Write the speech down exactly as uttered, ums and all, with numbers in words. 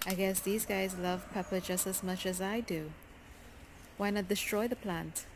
I guess these guys love pepper just as much as I do. Why not destroy the plant?